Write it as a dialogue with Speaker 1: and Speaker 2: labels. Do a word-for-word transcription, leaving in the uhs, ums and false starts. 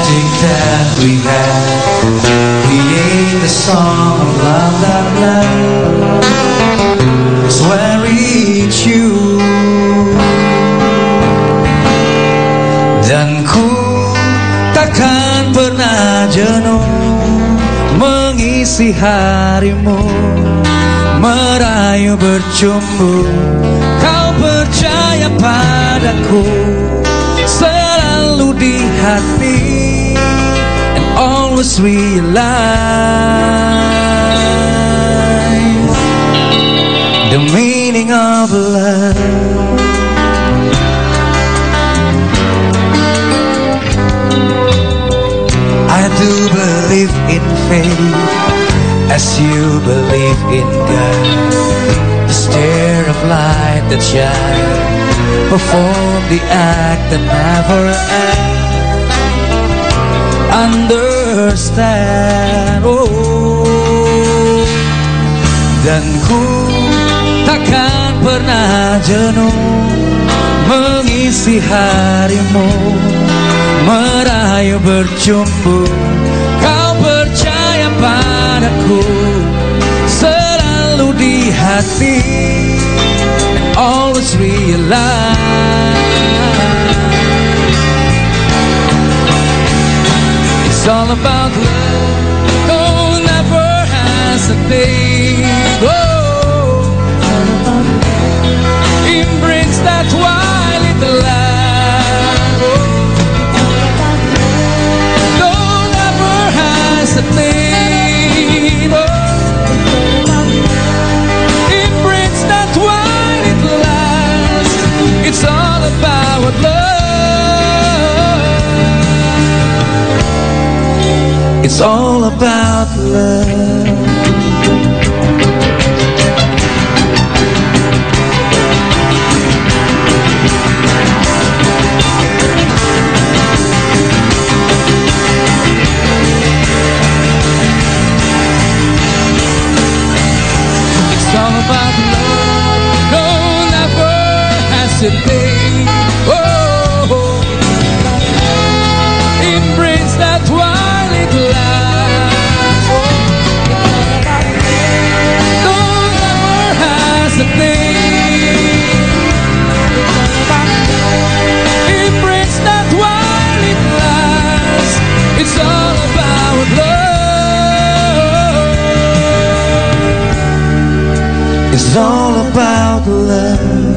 Speaker 1: magic that we had, create the song of love that love is where it's you. Dan ku takkan pernah jenuh mengisi harimu, merayu bercumbu. Kau percaya padaku selalu di hati, and always realize the meaning of love. I do believe in faith as you believe in God. The stare of light that shines, perform the act that never ends. Understand, oh, dan ku takkan pernah jenuh mengisi harimu, merayu bercumbu. Kau percaya padaku selalu di hati, and always realize it's all about love. No, never hesitate. Oh, embrace that white little light. Oh, don't ever hesitate. Oh, embrace that white little light. It's all about love. It's all about love. Oh, embrace that white little light. Don't ever hesitate. Embrace that white little light. It's all about love. It's all about love.